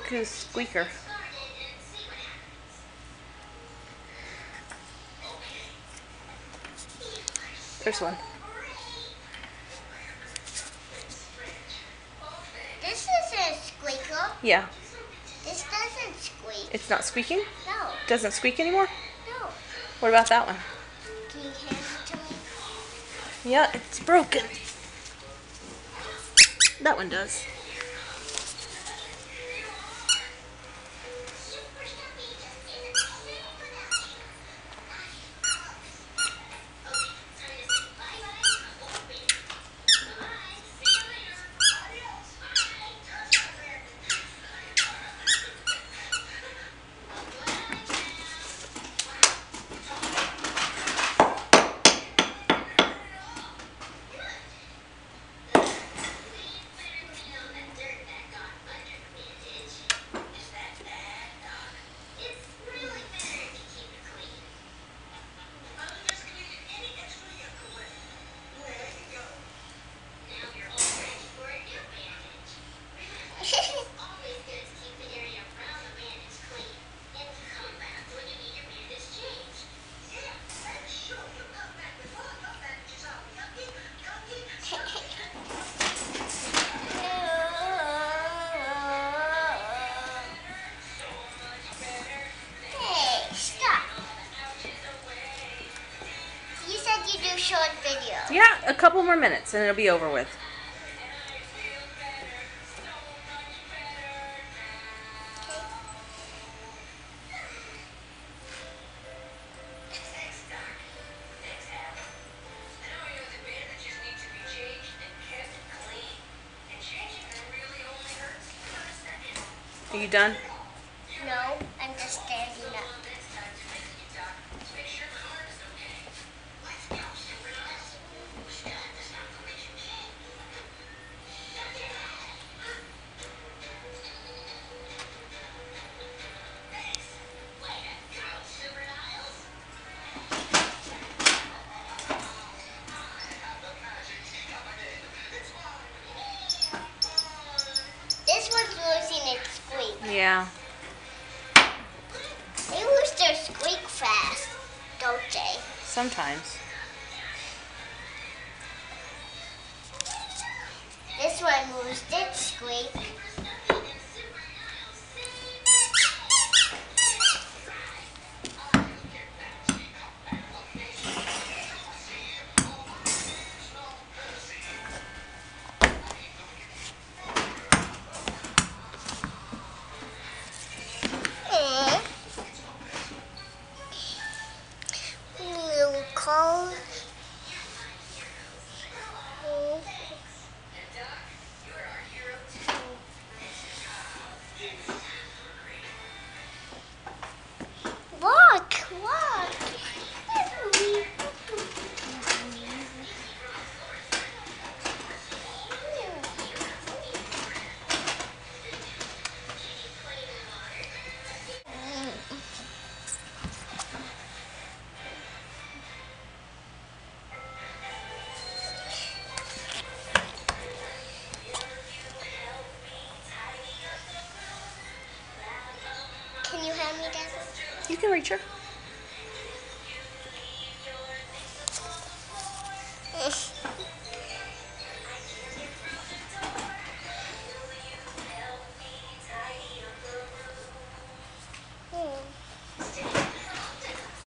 Look at his squeaker. There's one. This is a squeaker. Yeah. This doesn't squeak. It's not squeaking? No. Doesn't squeak anymore? No. What about that one? Can you hand it to me? Yeah, it's broken. That one does. Short video. Yeah, a couple more minutes and it'll be over with. Are you done? No, I'm just standing up. This one's losing its squeak. Yeah. They lose their squeak fast, don't they? Sometimes. This one loses its squeak. Little cold. Look. Can you hand me that? You can reach her.